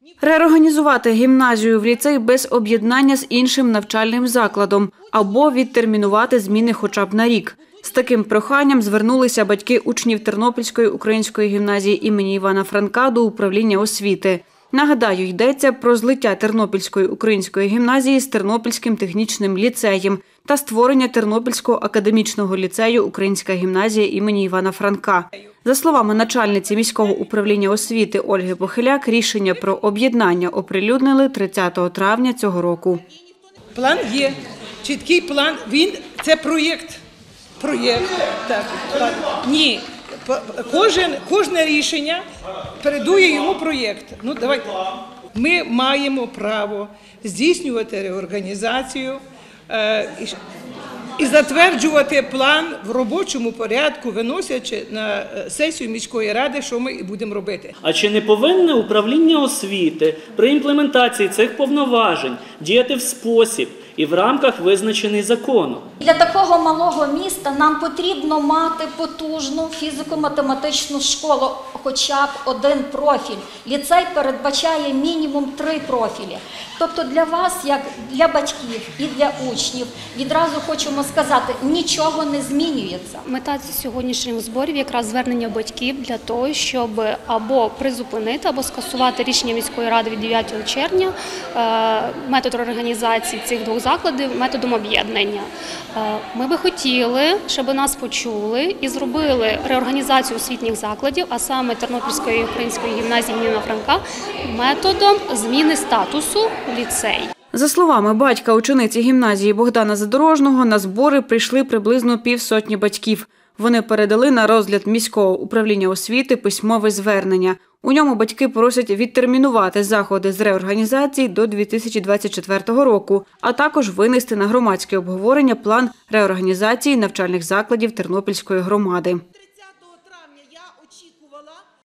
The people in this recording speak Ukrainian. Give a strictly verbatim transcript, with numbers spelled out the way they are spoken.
Реорганізувати гімназію в ліцей без об'єднання з іншим навчальним закладом або відтермінувати зміни хоча б на рік. З таким проханням звернулися батьки учнів Тернопільської української гімназії імені Івана Франка до управління освіти. Нагадаю, йдеться про злиття Тернопільської української гімназії з Тернопільським технічним ліцеєм та створення Тернопільського академічного ліцею «Українська гімназія імені Івана Франка». За словами начальниці міського управління освіти Ольги Похиляк, рішення про об'єднання оприлюднили тридцятого травня цього року. План є, чіткий план, він – це проєкт. Проєкт, так, план. Ні, кожен, кожне рішення передує йому проєкт. Ну, давайте. Ми маємо право здійснювати реорганізацію е, і, і затверджувати план в робочому порядку, виносячи на сесію міської ради, що ми і будемо робити. А чи не повинне управління освіти при імплементації цих повноважень діяти в спосіб і в рамках, визначений законом? Для такого малого міста нам потрібно мати потужну фізико-математичну школу, хоча б один профіль. Ліцей передбачає мінімум три профілі. Тобто для вас, як для батьків і для учнів, відразу хочемо сказати, нічого не змінюється. Мета сьогоднішніх зборів якраз звернення батьків для того, щоб або призупинити, або скасувати рішення міської ради від дев'ятого червня, метод організації цих двох закладів методом об'єднання. Ми би хотіли, щоб нас почули і зробили реорганізацію освітніх закладів, а саме Тернопільської української гімназії імені Івана Франка, методом зміни статусу в ліцей. За словами батька учениці гімназії Богдана Задорожного, на збори прийшли приблизно півсотні батьків. Вони передали на розгляд міського управління освіти письмове звернення. У ньому батьки просять відтермінувати заходи з реорганізації до дві тисячі двадцять четвертого року, а також винести на громадське обговорення план реорганізації навчальних закладів Тернопільської громади.